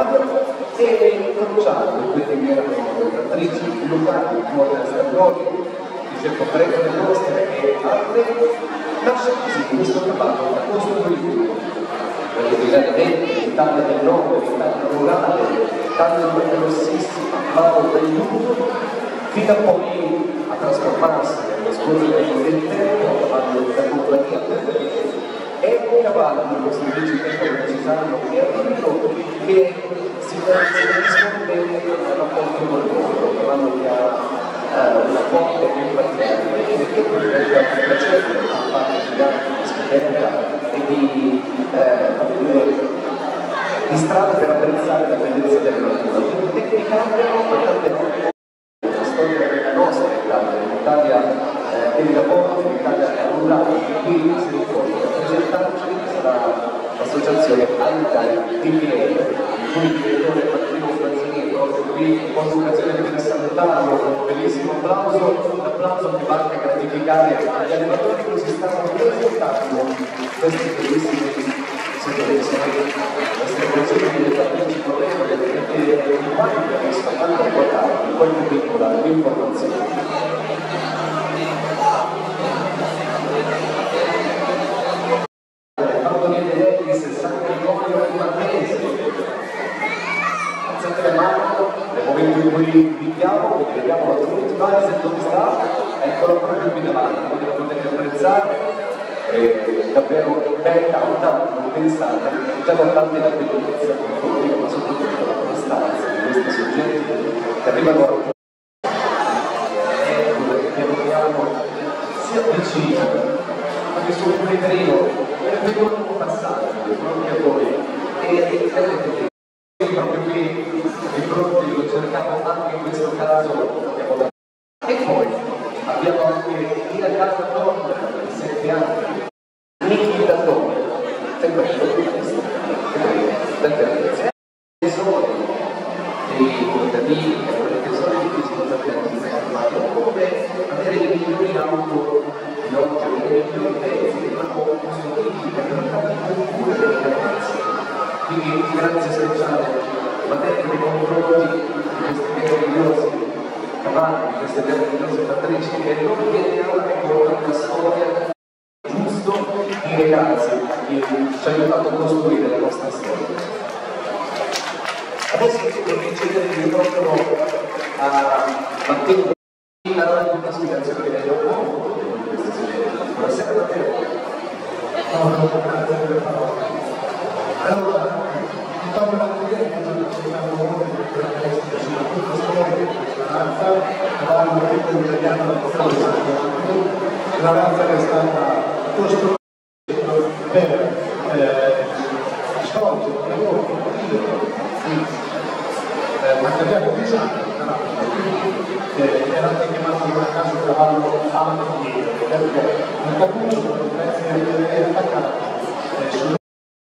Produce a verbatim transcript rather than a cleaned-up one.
stadio e cominciando quelli che erano attrici locali, Morena Staglioli, Giuseppe Prego delle Nostre e altre, nasce così questo cavallo da costruito. Voglio dire, l'Italia del Nord, l'Italia rurale, l'Italia numerosissima, Paolo d'aiuto, fino a poi a trasformarsi nello scorrere del tempo, cavallo della compagnia preferita. È un cavallo, questo invece tempo precisarlo, che è un cavallo che si risponde al rapporto con il mondo, un cavallo che ha uh, una forte empatia, perché potrebbe anche piacere a parte gigante di scoperta e di, eh, di strada per apprezzare la bellezza della natura. Quindi tecnicamente ma tante la storia della nostra Italia, l'Italia eh, del lavoro, l'Italia rurale, qui si ricorda, rappresentanti sarà l'associazione Alitalia di Piero, in cui il direttore Martino Franzini è proprio qui, ho l'occasione per salutarlo con un bellissimo applauso, un applauso che va anche a gratificare gli allevatori che si stanno presentando questi bellissimi situazioni, queste posizioni delle partite corrette, perché il quale ha visto tanto ricordare qualche piccola informazione. Nel momento in cui viviamo, quindi vediamo la tutti se dove sta, eccolo proprio qui davanti, quindi lo potete apprezzare, è davvero bella, non pensata, già da tante la bellezza, ma soprattutto la costanza di questi soggetti che arrivano a e dove piano piano si avvicinano, ma che sul periferino vengono passati proprio a voi e vedete proprio qui di fronte l'ho cercato anche in questo caso abbiamo dato. E poi abbiamo anche il ragazzo Donna di sette anni, Niki Dattone, sempre del terzo tesori dei contadini e tesori che sono stati anche come avere le migliori auto di oggi, le migliori pezzi, ma con costruiti per trattare con cura delle ragazze. Quindi grazie speciale materia nei confronti di questi meravigliosi cavalli, di queste meravigliose fattrici che non vediamo ancora una storia giusto dire grazie a chi ci ha aiutato a costruire la nostra storia. Adesso vorrei cedere il microfono a Matteo Bocchini, allora una spiegazione che lei ha avuto di queste soggetti. Buonasera Matteo. No, no, grazie per le parole. Allora, intorno alla diretta abbiamo molto di queste soprattutto storie di razza, cavallo tutto italiano da forza, una razza che è stata costruita per eh, svolgere un lavoro produttivo di eh, materiale pesante, che era anche chiamato in quel caso cavallo alto, perché nel capuccio, per pezzi